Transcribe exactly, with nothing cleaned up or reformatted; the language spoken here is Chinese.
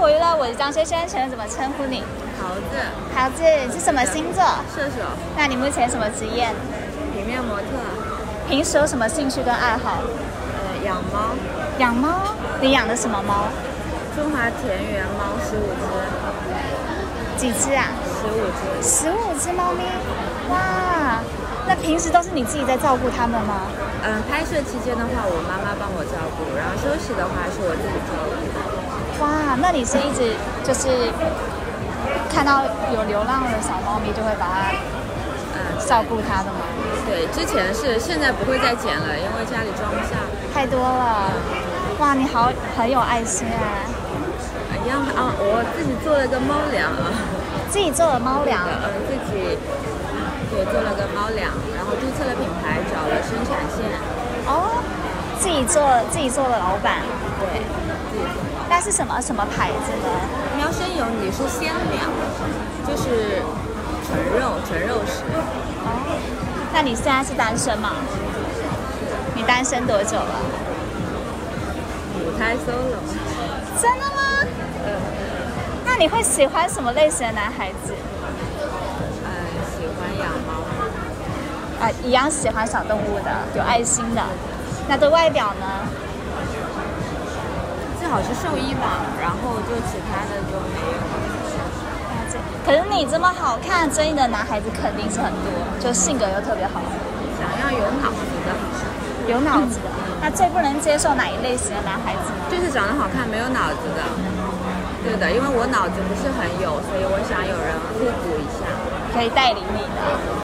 活娱乐，我是张轩轩，请问怎么称呼你？ 桃子。 桃子，你是什么星座？ 射手。 那你目前什么职业？ 平面模特。 平时有什么兴趣跟爱好？ 呃，养猫。 养猫？你养的什么猫？ 中华田园猫十五只。 几只啊？ 十五只。 十五只猫咪？哇！那平时都是你自己在照顾它们吗？ 嗯，拍摄期间的话，我妈妈帮我照顾，然后休息的话是我自己照顾。 哇，那你是一直就是看到有流浪的小猫咪就会把它呃照顾它的吗？ 对，之前是，现在不会再捡了，因为家里装不下， 太多了。哇，你好很有爱心啊！ 一样啊，我自己做了个猫粮啊， 自己做了猫粮， 呃，自己对做了个猫粮，然后注册了品牌，找了生产线。 哦，自己做自己做了老板。 对，自己做。 那是什么什么牌子呢？ 喵生有你是鲜粮，就是纯肉纯肉食。 哦，那你现在是单身吗？你单身多久了？ 母胎 solo。 真的吗？ 嗯。 那你会喜欢什么类型的男孩子？ 呃，喜欢养猫。 啊，一样喜欢小动物的，有爱心的。那对外表呢？ 最好是兽医吧，然后就其他的就没有。 可是你这么好看，追你的男孩子肯定是很多，就性格又特别好。 想要有脑子的。 有脑子的。嗯、那最不能接受哪一类型的男孩子呢？ 就是长得好看没有脑子的。对的，因为我脑子不是很有，所以我想有人互补一下， 可以带领你的。